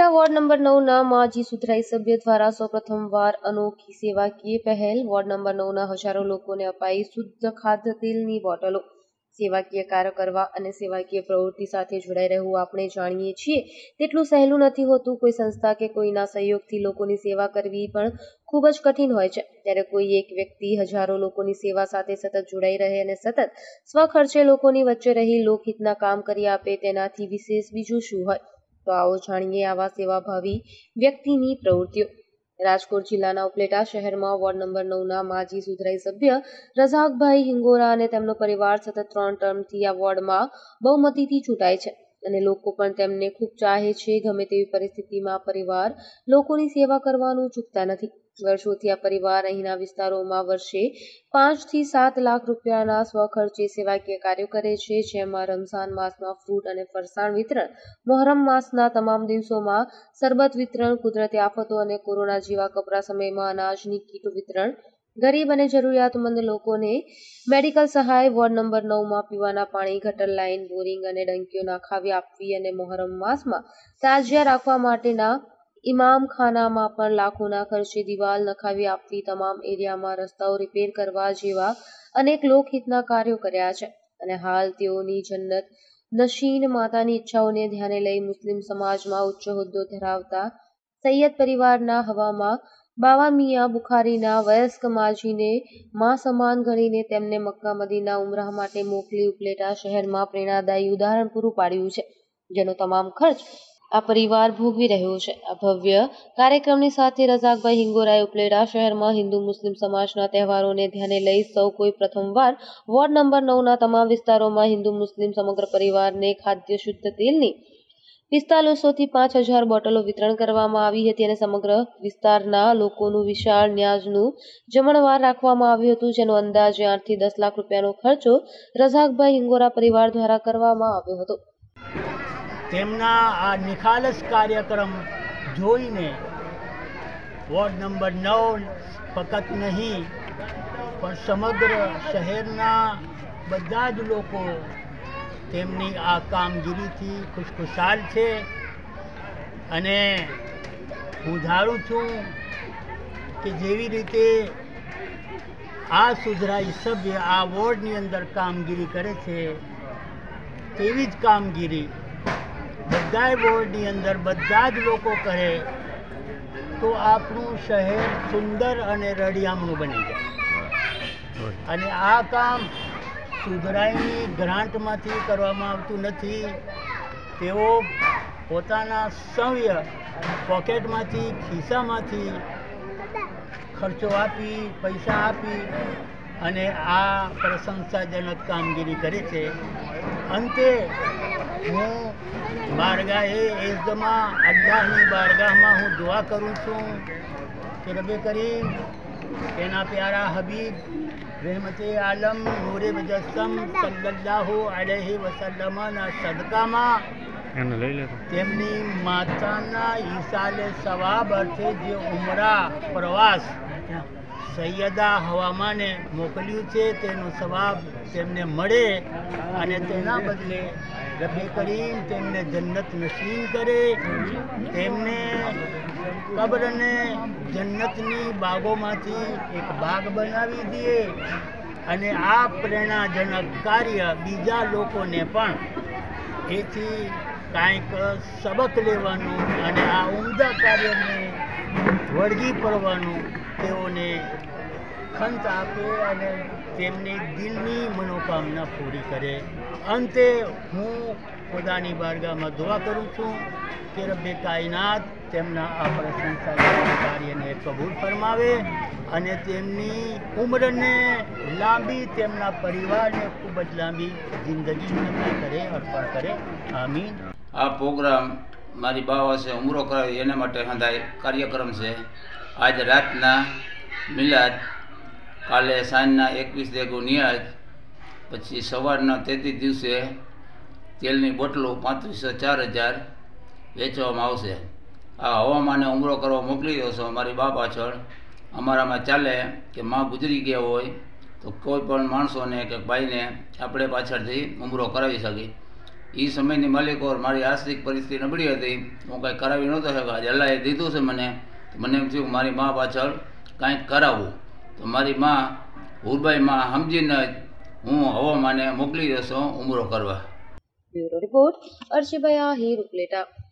Upleta ward number 9 માજી સુધરાઈ સભ્ય દ્વારા સૌપ્રથમવાર અનોખી સેવાકીય પહેલ વોર્ડ નંબર 9 હજારો લોકોને અપાઈ શુદ્ધ ખાદ્ય તેલની બોટલો। સેવાકીય કાર્ય કરવા અને સેવાકીય પ્રવૃત્તિ સાથે જોડાઈ રહેવું આપણે જાણીએ છીએ તેટલું સહેલું નથી હોતું। કોઈ સંસ્થા કે કોઈના સહયોગથી લોકોની સેવા કરવી પણ ખૂબ જ કઠિન હોય છે, ત્યારે કોઈ એક વ્યક્તિ હજારો લોકોની સેવા સાથે સતત જોડાઈ રહે અને સતત સ્વખર્ચે લોકોની વચ્ચે રહી લોકહિતના કામ કરી આપે તેનાથી વિશેષ બીજું શું હોય? તો આવો જાણીએ આવા સેવાભાવી વ્યક્તિની પ્રવૃત્તિઓ। રાજકોટ જિલ્લાના ઉપલેટા શહેરમાં વોર્ડ નંબર 9 માજી સુધરાઈ સભ્ય રઝાકભાઈ હિંગોરા અને તેમનો પરિવાર સતત 3 ટર્મથી આ વોર્ડમાં બહુમતીથી ચૂંટાય છે અને લોકો પણ તેમને ખૂબ ચાહે છે। ગમે તેવી પરિસ્થિતિમાં પરિવાર લોકોની સેવા કરવાનું ચૂકતા નથી। વર્ષોથી આ પરિવાર અહીંના વિસ્તારોમાં વર્ષે 5 થી 7 લાખ રૂપિયાના સ્વખર્ચે સેવાકીય કાર્યો કરે છે, જેમાં રમઝાન માસમાં ફ્રૂટ અને ફરસાણ વિતરણ, મોહરમ માસના તમામ દિવસોમાં સરબત વિતરણ, કુદરતી આફતો અને કોરોના જેવા કપરા સમયમાં અનાજની કીટ વિતરણ, ગરીબ અને જરૂરિયાતમંદ લોકોને મેડિકલ સહાય, વોર્ડ નંબર 9માં પીવાના પાણી, ગટર લાઇન, બોરિંગ અને ડંકીઓ નખાવી આપવી અને મોહરમ માસમાં તાજિયા રાખવા માટેના ઇમામખાનામાં પણ લાખોના ખર્ચે દિવાલ નખાવી આપવી, તમામ એરિયામાં રસ્તાઓ રિપેર કરવા જેવા અનેક લોકહિતના કાર્યો કર્યા છે અને હાલ તેઓની જન્નત નશીન માતાની ઈચ્છાઓને ધ્યાને લઈ મુસ્લિમ સમાજમાં ઉચ્ચ હોદ્દો ધરાવતા સૈયદ પરિવારના હવામાં બાવા મિયા બુખારીના વયસ્ક માજીને માં સમાન ગણીને તેમને મક્કા મદીના ઉમરાહ માટે મોકલી ઉપલેટા શહેરમાં પ્રેરણાદાયી ઉદાહરણ પૂરું પાડ્યું છે, જેનો તમામ ખર્ચ આ પરિવાર ભોગવી રહ્યો છે। આ ભવ્ય કાર્યક્રમની સાથે રઝાકભાઈ હિંગોરાએ ઉપલેટા શહેરમાં હિન્દુ મુસ્લિમ સમાજના તહેવારોને ધ્યાને લઈ સૌ કોઈ પ્રથમવાર વોર્ડ નંબર 9ના તમામ વિસ્તારોમાં હિન્દુ મુસ્લિમ સમગ્ર પરિવારને ખાદ્ય શુદ્ધ તેલની 4500 થી 5000 બોટલો વિતરણ કરવામાં આવી હતી અને સમગ્ર વિસ્તારના લોકોનું વિશાળ ન્યાજનું જમણવાર રાખવામાં આવ્યું હતું, જેનો અંદાજે 8 થી 10 લાખ રૂપિયાનો ખર્ચો રઝાકભાઈ હિંગોરા પરિવાર દ્વારા કરવામાં આવ્યો હતો। તેમના આ નિખાલસ કાર્યક્રમ જોઈને વોર્ડ નંબર 9 ફક્ત નહીં પણ સમગ્ર શહેરના બધા જ લોકો તેમની આ કામગીરીથી ખુશખુશાલ છે અને હું ધારું છું કે જેવી રીતે આ સુધરાઈ સભ્ય આ વોર્ડની અંદર કામગીરી કરે છે તેવી જ કામગીરી બધાય વોર્ડની અંદર બધા જ લોકો કરે તો આપણું શહેર સુંદર અને રળિયામણું બની જાય। અને આ કામ સુધરાઈની ગ્રાન્ટમાંથી કરવામાં આવતું નથી, તેઓ પોતાના સવ્ય પોકેટમાંથી ખિસ્સામાંથી ખર્ચો આપી, પૈસા આપી અને આ પ્રશંસાજનક કામગીરી કરે છે। અંતે હું બારગાહે એઝમાં અલ્લાહની બારગાહમાં હું દુઆ કરું છું કે રબે કરીમ તેના પ્યારા હબીબ રહેમતે આલમ નૂરે મુજસ્સમ સલ્લલ્લાહુ અલૈહિ વસલ્લમના સદકામાં તેમની માતાના ઈસાલે સવાબ અર્થે જે ઉમરા પ્રવાસ સૈયદા હવામાને મોકલ્યું છે તેનો સવાબ તેમને મળે અને તેના બદલે રબ્બે કરીમ તેમને જન્નત નસીબ કરે, તેમને કબ્રને જન્નતની બાગોમાંથી એક બાગ બનાવી દે અને આ પ્રેરણાજનક કાર્ય બીજા લોકોને પણ એથી કાંઈક સબક લેવાનું અને આ ઉમદા કાર્યને વળગી પડવાનું તેઓને ખંત આપે અને તેમની દિલની મનોકામના પૂરી કરે। અંતે હું ખુદાની બારગાહમાં દુઆ કરું છું કે રબ્બે કાયનાત તેમના આ પ્રશંસા કાર્યને કબૂલ ફરમાવે અને તેમની ઉંમરને લાંબી, તેમના પરિવારને ખૂબ જ લાંબી જિંદગી કરે, અર્પણ કરે, આમીન। આ પ્રોગ્રામ મારી બાવા છે ઉમરો કરાવી એના માટે હંધાય કાર્યક્રમ છે। આજ રાતના મિલાદ, કાલે સાંજના 21 દેગો નિયાજ, પછી સવારના 33 દિવસે તેલની બોટલો 3500-4000 વેચવામાં આવશે। આ હવામાને ઉમરો કરવા મોકલી દો છો અમારી બા પાછળ। અમારામાં ચાલે કે માં ગુજરી ગયા હોય તો કોઈ પણ માણસોને કે ભાઈને આપણે પાછળથી ઉમરો કરાવી શકીએ। એ સમયની માલિકો મારી આર્થિક પરિસ્થિતિ નબળી હતી, હું કાંઈ કરાવી નહોતો શક્યો. આજે અલ્લાહે દીધું છે મને એમ થયું મારી મા પાછળ કાંઈક કરાવવું. તો મારી મા હુરબાઈ મા સમજીને હું હવામાને મોકલી દેશો ઉમરો કરવા. Bureau report, Arshibhai Ahir, Upleta.